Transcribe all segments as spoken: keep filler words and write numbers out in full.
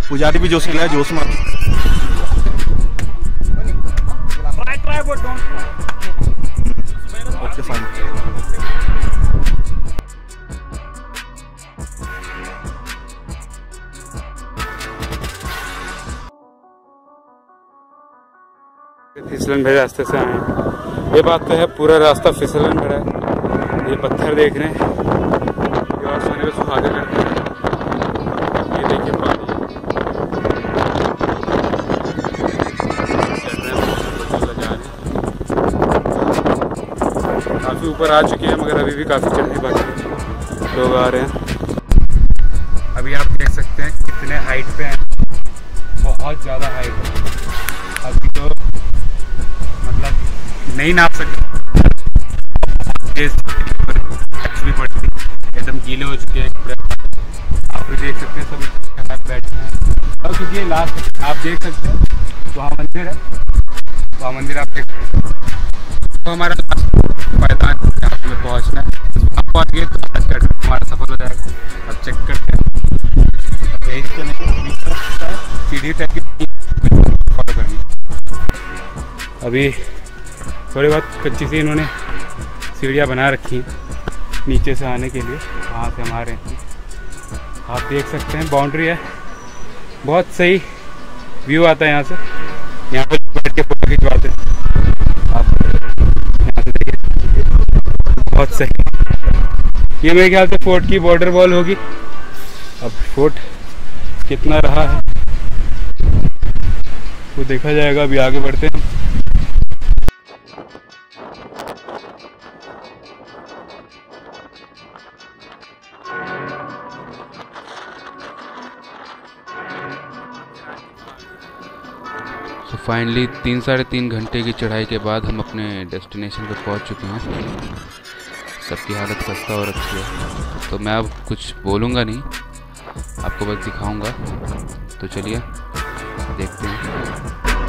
पुजारी भी जोशीला है, जोश में। Okay fine. फिसलन भरे रास्ते से आए हैं। ये बात तो है, पूरा रास्ता फिसलन भरा है। ये पत्थर देख रहे हैं, ये और सोने पे सुहागे करते हैं। ये देखिए पानी काफ़ी ऊपर आ चुके हैं, मगर अभी भी काफ़ी चढ़ने बाकी लोग आ रहे हैं। अभी आप देख सकते हैं कितने हाइट पे हैं, बहुत ज़्यादा हाइट है। अभी तो मतलब नहीं नाप सकते, भी पड़ती, एकदम गीले हो चुके हैं कपड़े। आप भी देख सकते हैं सभी बैठे हैं। और क्योंकि ये लास्ट आप देख सकते हैं वहाँ मंदिर है, वहाँ मंदिर आप देख सकते हैं। तो हमारा पायदान यहाँ पे पहुँचना है, वहाँ पहुँच गए तो आज का हमारा सफल हो जाएगा। अब चेक करते हैं सीढ़ी टाइप की फॉलो करनी। अभी थोड़ी बहुत कच्ची सी इन्होंने सीढ़ियाँ बना रखी हैं नीचे से आने के लिए, वहाँ से हमारे हैं। आप देख सकते हैं बाउंड्री है, बहुत सही व्यू आता है यहाँ से। यहाँ पर बैठ के फोटो खिंचवाते हैं आप, यहाँ से देखिए बहुत सही। ये मेरे ख्याल से फोर्ट की बॉर्डर वॉल होगी। अब फोर्ट कितना रहा है वो देखा जाएगा। अभी आगे बढ़ते हैं। तो फाइनली तीन साढ़े तीन घंटे की चढ़ाई के बाद हम अपने डेस्टिनेशन पे पहुंच चुके हैं। सबकी हालत खस्ता हो रखी है, तो मैं अब कुछ बोलूँगा नहीं, आपको बस दिखाऊंगा। तो चलिए देखते हैं।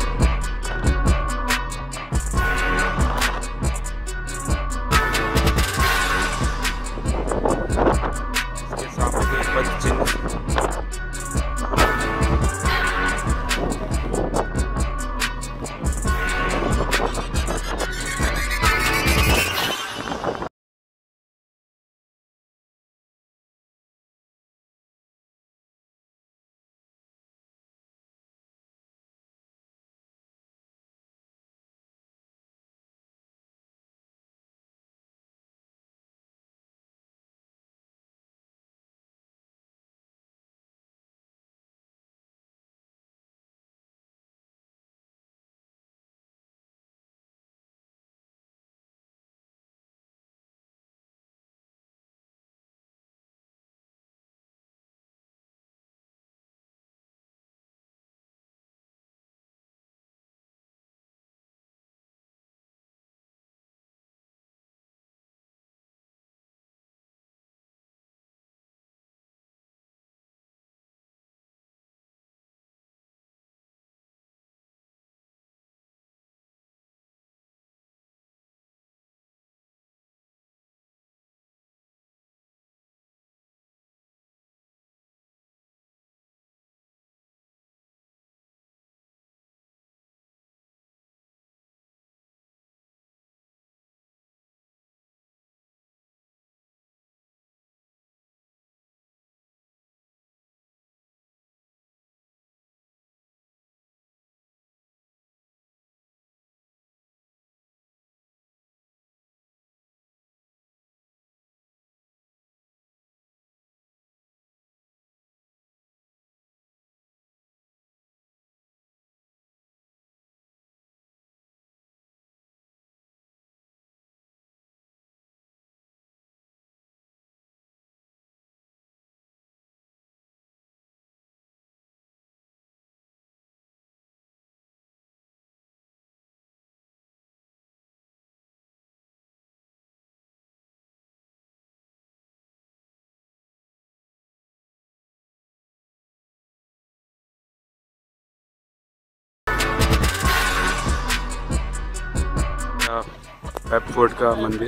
पेब फोर्ट का मंदिर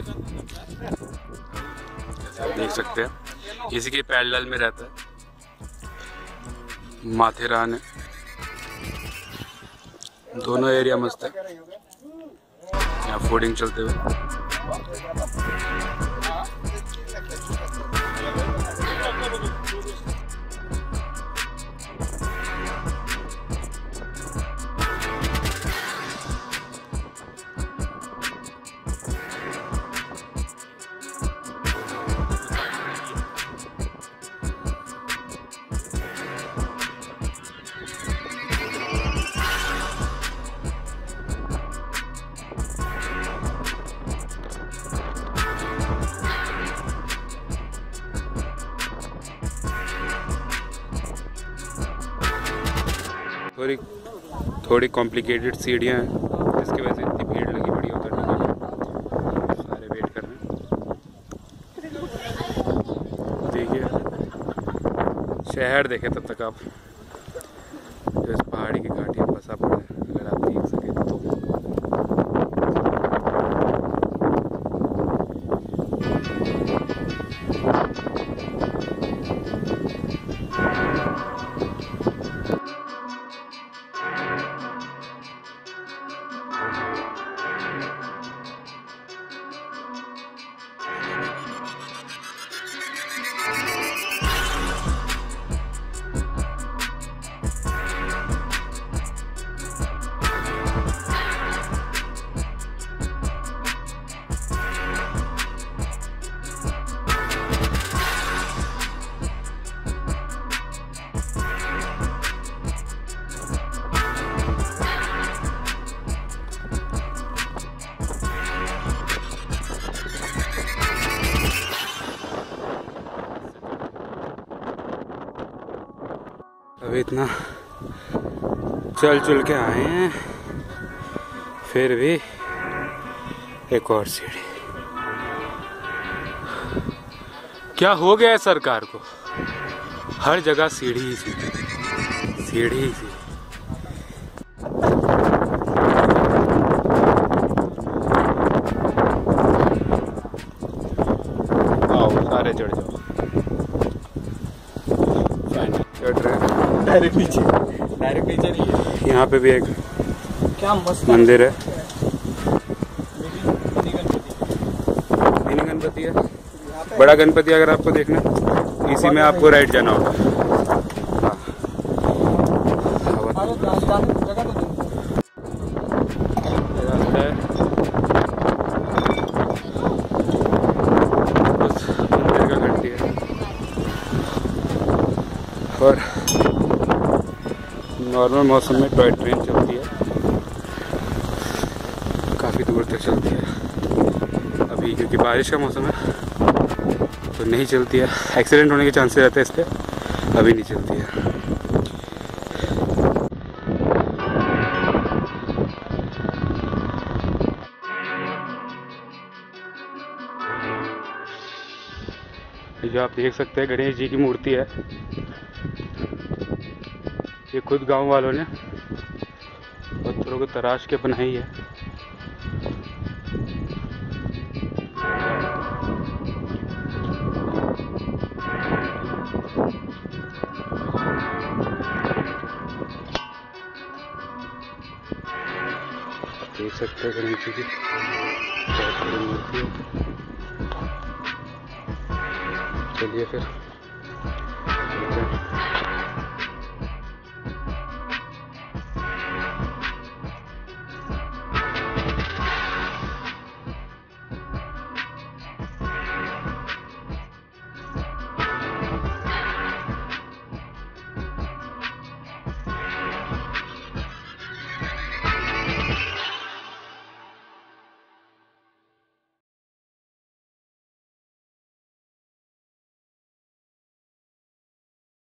देख सकते हैं, इसी के पैरेलल में रहता है। माथेरान है, दोनों एरिया मस्त है। यहाँ फूडिंग चलते हुए थोड़ी थोड़ी कॉम्प्लिकेटेड सीढ़ियाँ हैं, जिसकी वजह से इतनी भीड़ लगी पड़ी है उतरने के लिए। सारे वेट कर रहे हैं। देखिए शहर देखे तब तक आप, जो इस पहाड़ी की घाटी में बसा पड़ा है, अगर आप देख सकें तो। अभी इतना चल चल के आए हैं, फिर भी एक और सीढ़ी। क्या हो गया है सरकार को, हर जगह सीढ़ी ही सीढ़ी, सीढ़ी ही सीढ़ी। आओ सारे चढ़ जाओ, चढ़ रहे हैं डायरेक्ट नीचे, डायरेक्ट नीचे नहीं है। यहाँ पे भी एक क्या मस्त मंदिर है, मिनी गणपति है। बड़ा गणपति अगर आपको देखना, इसी में आपको राइट जाना होगा। रास्ता है उस मंदिर का घंटी है, और नॉर्मल मौसम में टॉय ट्रेन चलती है, काफ़ी दूर तक चलती है। अभी क्योंकि बारिश का मौसम है तो नहीं चलती है, एक्सीडेंट होने के चांसेस रहते हैं, इसलिए अभी नहीं चलती है। जो आप देख सकते हैं गणेश जी की मूर्ति है, ये खुद गांव वालों ने पत्थरों को तराश के बनाई है। देख सकते हैं गणेश जी की बहुत बड़ी मूर्ति है। चलिए फिर